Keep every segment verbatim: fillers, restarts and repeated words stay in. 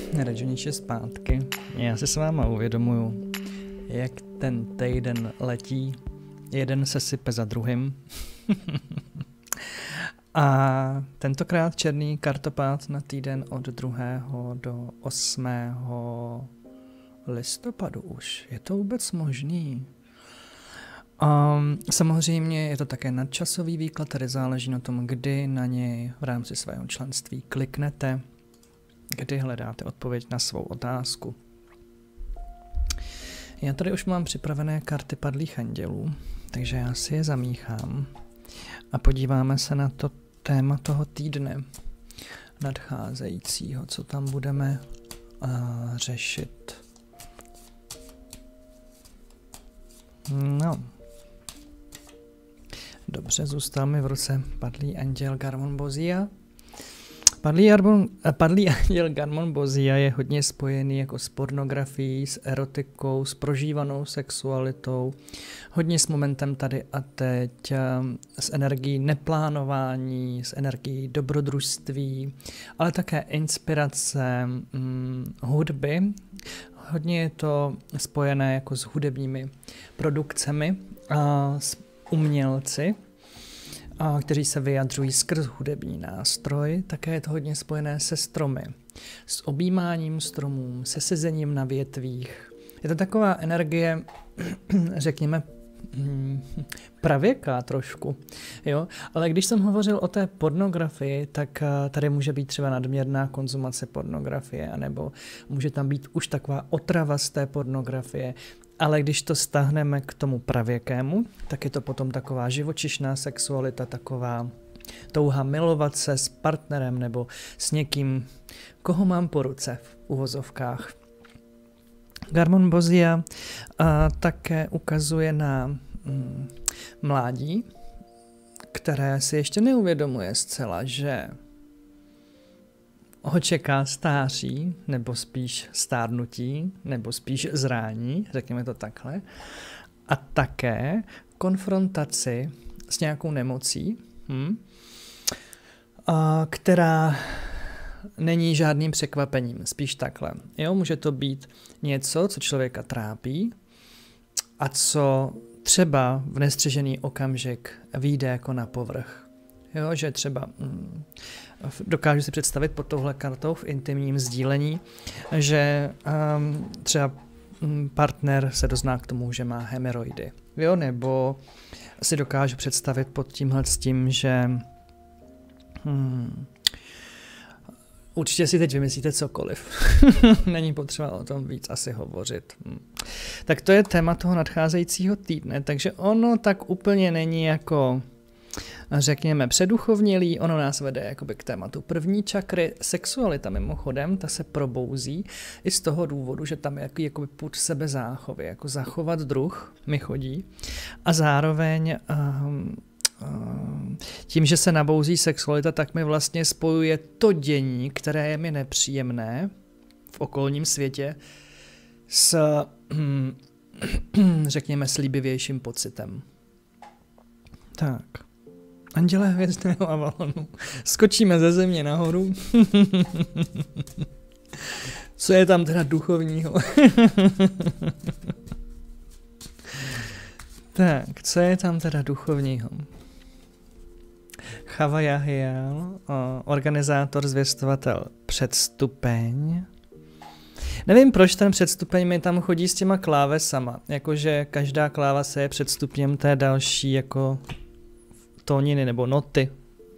Radžuniče zpátky. Já si s váma uvědomuju, jak ten týden letí, jeden se sype za druhým. A tentokrát černý kartopád na týden od druhého do osmého listopadu už. Je to vůbec možný? Um, samozřejmě je to také nadčasový výklad, který záleží na tom, kdy na něj v rámci svého členství kliknete, kdy hledáte odpověď na svou otázku. Já tady už mám připravené karty padlých andělů, takže já si je zamíchám a podíváme se na to téma toho týdne nadcházejícího, co tam budeme uh, řešit. No. Dobře, zůstal mi v ruce padlý anděl Garmon Bozia. Padlý, arbon, padlý anděl Garmon Bozia je hodně spojený jako s pornografií, s erotikou, s prožívanou sexualitou, hodně s momentem tady a teď, s energií neplánování, s energií dobrodružství, ale také inspirace, hm, hudby. Hodně je to spojené jako s hudebními produkcemi a s umělci, a kteří se vyjadřují skrz hudební nástroj. Také je to hodně spojené se stromy, s objímáním stromů, se sezením na větvích. Je to taková energie, řekněme, pravěká trošku, jo? Ale když jsem hovořil o té pornografii, tak tady může být třeba nadměrná konzumace pornografie, anebo může tam být už taková otrava z té pornografie. Ale když to stáhneme k tomu pravěkému, tak je to potom taková živočišná sexualita, taková touha milovat se s partnerem nebo s někým, koho mám po ruce v uvozovkách. Garmon Bozia a také ukazuje na mm, mládí, které si ještě neuvědomuje zcela, že ho čeká stáří, nebo spíš stárnutí, nebo spíš zrání, řekněme to takhle, a také konfrontaci s nějakou nemocí, hm, a která není žádným překvapením, spíš takhle. Jo, může to být něco, co člověka trápí a co třeba v nestřežený okamžik vyjde jako na povrch. Jo, že třeba mm, dokážu si představit pod touhle kartou v intimním sdílení, že um, třeba partner se dozná k tomu, že má hemeroidy. Jo, nebo si dokážu představit pod tímhle s tím, že hmm, určitě si teď vymyslíte cokoliv. Není potřeba o tom víc asi hovořit. Hmm. Tak to je téma toho nadcházejícího týdne, takže ono tak úplně není jako, řekněme, předuchovnělý, ono nás vede jakoby k tématu první čakry. Sexualita mimochodem, ta se probouzí i z toho důvodu, že tam je jaký, jakoby pud sebezáchovy, jako zachovat druh mi chodí a zároveň um, um, tím, že se nabouzí sexualita, tak mi vlastně spojuje to dění, které je mi nepříjemné v okolním světě s, um, řekněme, slíbivějším pocitem. Tak. Anděle hvězdného Avalonu. Skočíme ze země nahoru. Co je tam teda duchovního? Tak, co je tam teda duchovního? Chava Jahiel, organizátor, zvěstovatel, předstupeň. Nevím, proč ten předstupeň mi tam chodí s těma klávesama. Jakože každá klávesa je předstupněm té další jako tóniny nebo noty.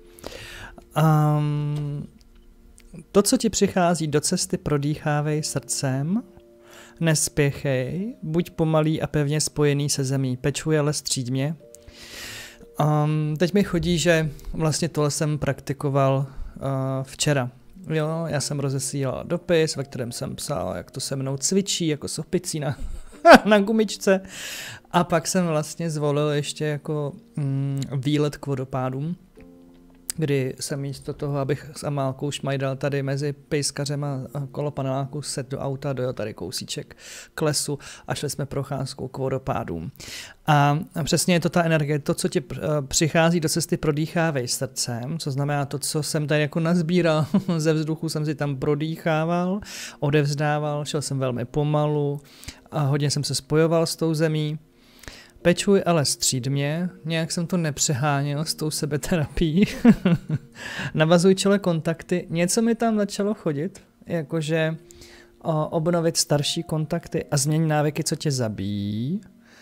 Um, to, co ti přichází do cesty, prodýchávej srdcem, nespěchej, buď pomalý a pevně spojený se zemí, pečuj, ale střídmě. Um, teď mi chodí, že vlastně tohle jsem praktikoval uh, včera. Jo, já jsem rozesílal dopis, ve kterém jsem psal, jak to se mnou cvičí, jako s opicí na, na gumičce. A pak jsem vlastně zvolil ještě jako mm, výlet k vodopádům, kdy jsem místo toho, abych s Amálkou šmajdal tady mezi pejskařem a kolo paneláku, set do auta, dojel tady kousíček k lesu a šli jsme procházkou k vodopádům. A přesně je to ta energie, to, co ti přichází do cesty, prodýchávej srdcem, co znamená to, co jsem tady jako nazbíral ze vzduchu, jsem si tam prodýchával, odevzdával, šel jsem velmi pomalu a hodně jsem se spojoval s tou zemí. Pečuj ale střídmě, nějak jsem to nepřeháněl s tou sebeterapií. Navazuj čele kontakty, něco mi tam začalo chodit, jakože o, obnovit starší kontakty a změň návyky, co tě zabíjí.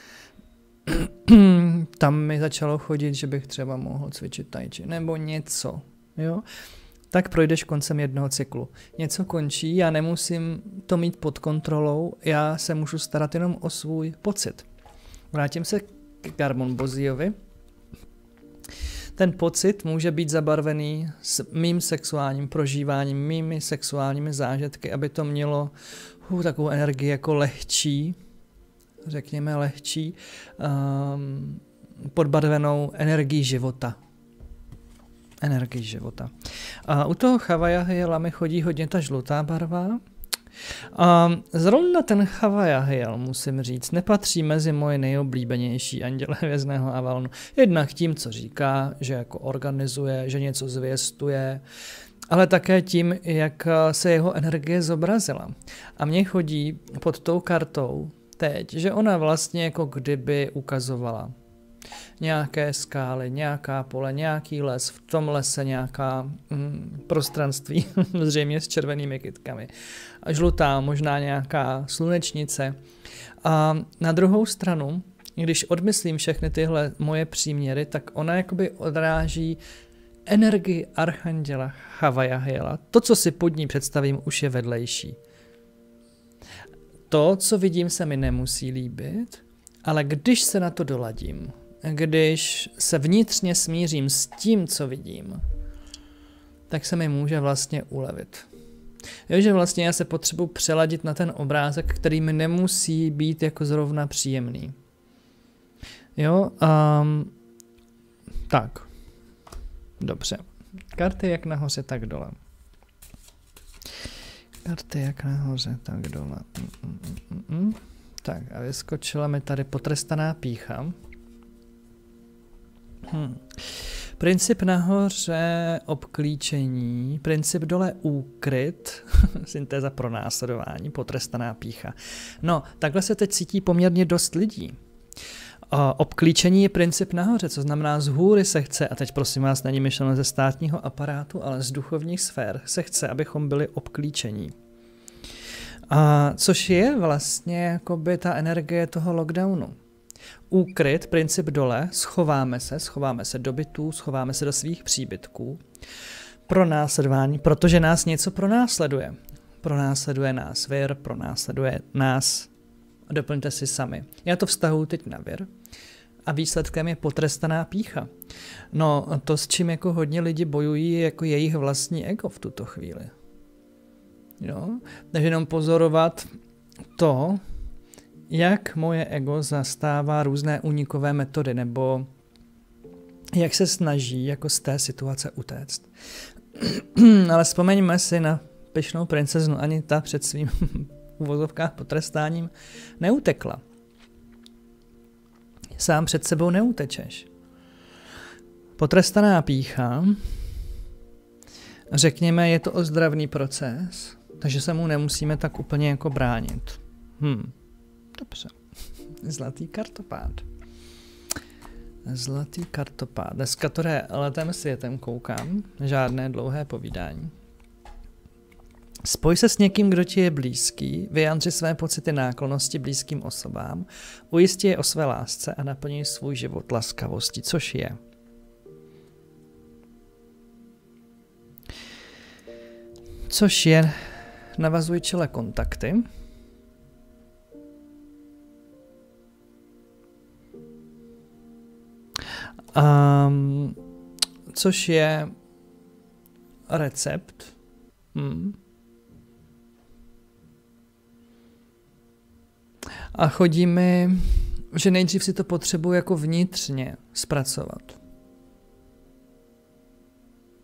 Tam mi začalo chodit, že bych třeba mohl cvičit tai chi, nebo něco, jo. Tak projdeš koncem jednoho cyklu. Něco končí, já nemusím to mít pod kontrolou, já se můžu starat jenom o svůj pocit. Vrátím se k Garmon Boziovi. Ten pocit může být zabarvený s mým sexuálním prožíváním, mými sexuálními zážitky, aby to mělo uh, takovou energii jako lehčí, řekněme lehčí, um, podbarvenou energii života. Energii života. A u toho Chavajahyela mi chodí hodně ta žlutá barva. A zrovna ten Chavajahyel, musím říct, nepatří mezi moje nejoblíbenější anděle hvězdného Avalonu. Jednak tím, co říká, že jako organizuje, že něco zvěstuje, ale také tím, jak se jeho energie zobrazila. A mně chodí pod tou kartou teď, že ona vlastně jako kdyby ukazovala nějaké skály, nějaká pole, nějaký les, v tom lese nějaká mm, prostranství, zřejmě s červenými kytkami. A žlutá, možná nějaká slunečnice. A na druhou stranu, když odmyslím všechny tyhle moje příměry, tak ona jakoby odráží energii archanděla Chavajahyela. To, co si pod ní představím, už je vedlejší. To, co vidím, se mi nemusí líbit, ale když se na to doladím, když se vnitřně smířím s tím, co vidím, tak se mi může vlastně ulevit. Jo, že vlastně já se potřebuji přeladit na ten obrázek, který mi nemusí být jako zrovna příjemný. Jo, um, tak. Dobře. Karty jak nahoře, tak dole. Karty jak nahoře, tak dole. Mm, mm, mm, mm. Tak a vyskočila mi tady potrestaná pýcha. Hmm. Princip nahoře obklíčení, princip dole úkryt, syntéza pro následování, potrestaná pýcha. No, takhle se teď cítí poměrně dost lidí. O, obklíčení je princip nahoře, co znamená z hůry se chce, a teď prosím vás, není myšleno ze státního aparátu, ale z duchovních sfér se chce, abychom byli obklíčení. A, což je vlastně jakoby ta energie toho lockdownu. Úkryt, princip dole, schováme se, schováme se do bytů, schováme se do svých příbytků. Pronásledování, protože nás něco pronásleduje. Pronásleduje nás vir, pronásleduje nás, doplňte si sami. Já to vztahuji teď na vir a výsledkem je potrestaná pýcha. No to, s čím jako hodně lidi bojují, je jako jejich vlastní ego v tuto chvíli. Jo? Takže jenom pozorovat to, jak moje ego zastává různé únikové metody, nebo jak se snaží jako z té situace utéct. Ale vzpomeňme si na pyšnou princeznu, ani ta před svým uvozovkách potrestáním neutekla. Sám před sebou neutečeš. Potrestaná pýcha, řekněme, je to ozdravný proces, takže se mu nemusíme tak úplně jako bránit. Hm. Dobře. Zlatý kartopád. Zlatý kartopád. Dneska to je letem světem koukám. Žádné dlouhé povídání. Spoj se s někým, kdo ti je blízký, vyjádři své pocity náklonnosti blízkým osobám, ujisti je o své lásce a naplní svůj život laskavostí, což je. Což je, navazuj čele kontakty. Um, což je recept. Hmm. A chodí mi, že nejdřív si to potřebuji jako vnitřně zpracovat.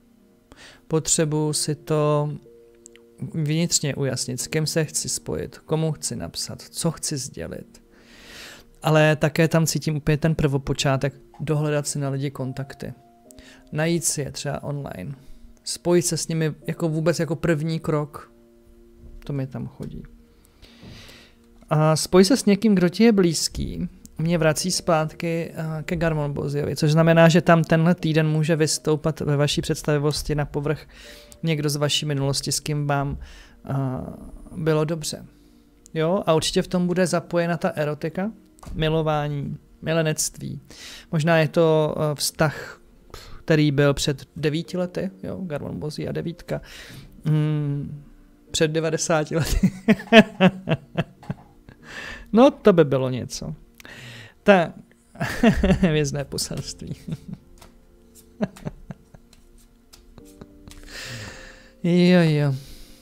potřebuji si to vnitřně ujasnit, s kým se chci spojit, komu chci napsat, co chci sdělit. Ale také tam cítím úplně ten prvopočátek, dohledat si na lidi kontakty. Najít si je třeba online. Spojit se s nimi jako vůbec jako první krok. To mi tam chodí. A spojit se s někým, kdo ti je blízký, mě vrací zpátky ke Garmonboziovi, což znamená, že tam tenhle týden může vystoupat ve vaší představivosti na povrch někdo z vaší minulosti, s kým vám uh, bylo dobře. Jo? A určitě v tom bude zapojena ta erotika, milování, milenectví. Možná je to uh, vztah, který byl před devíti lety, jo? Garmonbozí a devítka. Mm, před devadesáti lety. No, to by bylo něco. Tak, hvězdné poselství. jo, jo.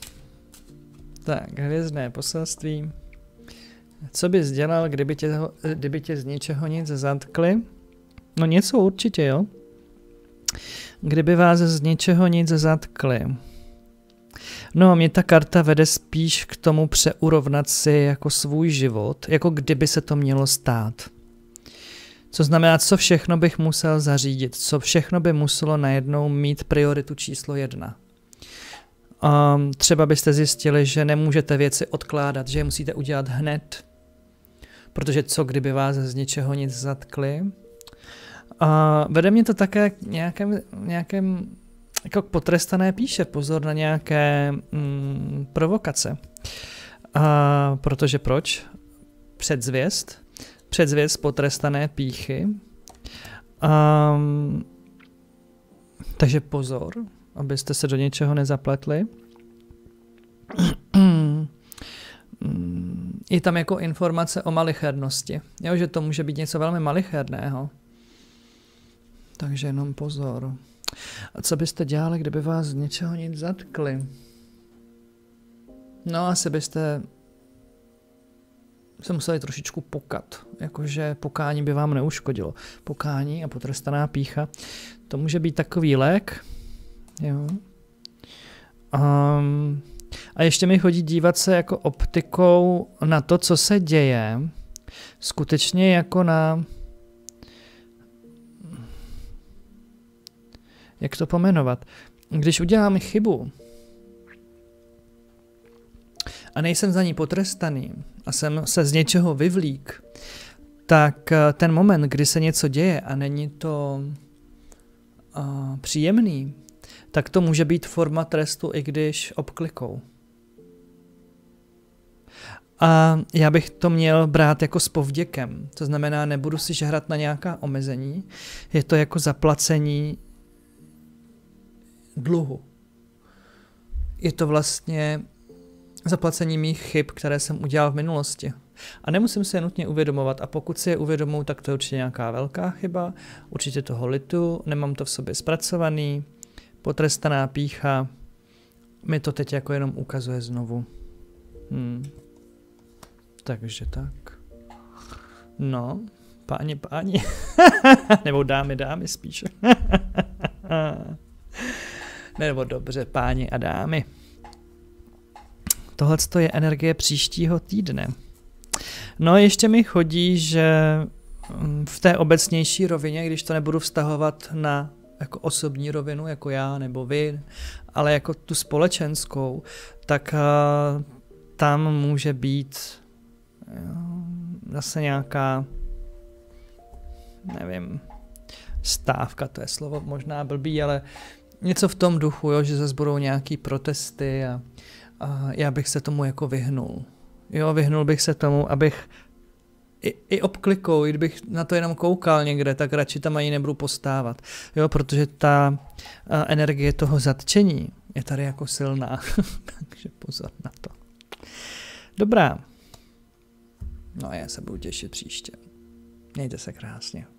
Tak, hvězdné poselství. Co bys dělal, kdyby tě, kdyby tě z ničeho nic zatkli? No něco určitě, jo. Kdyby vás z ničeho nic zatkli. No, mě ta karta vede spíš k tomu přeurovnat si jako svůj život, jako kdyby se to mělo stát. Co znamená, co všechno bych musel zařídit, co všechno by muselo najednou mít prioritu číslo jedna. Um, třeba byste zjistili, že nemůžete věci odkládat, že je musíte udělat hned, protože co kdyby vás z ničeho nic zatkli. Uh, vede mě to také k nějakém, nějakém jako potrestané píše, pozor na nějaké mm, provokace. Uh, protože proč? Předzvěst. Předzvěst potrestané pýchy. Um, takže pozor, abyste se do něčeho nezapletli. Je tam jako informace o malichernosti. Jo, že to může být něco velmi malicherného. Takže jenom pozor. A co byste dělali, kdyby vás z něčeho nic zatkli? No, asi byste se museli trošičku pokat. Jakože pokání by vám neuškodilo. Pokání a potrestaná pýcha. To může být takový lék. Jo. Um, a ještě mi chodí dívat se jako optikou na to, co se děje. Skutečně jako na... Jak to pomenovat? Když udělám chybu a nejsem za ní potrestaný a jsem se z něčeho vyvlík, tak ten moment, kdy se něco děje a není to uh, příjemný, tak to může být forma trestu, i když obklikou. A já bych to měl brát jako s povděkem. To znamená, nebudu si žehrat na nějaká omezení. Je to jako zaplacení dluhu. Je to vlastně zaplacení mých chyb, které jsem udělal v minulosti. A nemusím se je nutně uvědomovat. A pokud si je uvědomuji, tak to je určitě nějaká velká chyba. Určitě toho litu, nemám to v sobě zpracovaný. Potrestaná pýcha mi to teď jako jenom ukazuje znovu. Hmm. Takže tak. No, páni, páni. Nebo dámy, dámy spíše. Nebo dobře, páni a dámy. Tohle je energie příštího týdne. No ještě mi chodí, že v té obecnější rovině, když to nebudu vztahovat na jako osobní rovinu, jako já nebo vy, ale jako tu společenskou, tak uh, tam může být jo, zase nějaká, nevím, stávka, to je slovo možná blbý, ale něco v tom duchu, jo, že zase budou nějaký protesty a, a já bych se tomu jako vyhnul. Jo, vyhnul bych se tomu, abych i, i obklikou, i kdybych na to jenom koukal někde, tak radši tam ani nebudu postávat. Jo, protože ta a, energie toho zatčení je tady jako silná. Takže pozor na to. Dobrá. No a já se budu těšit příště. Mějte se krásně.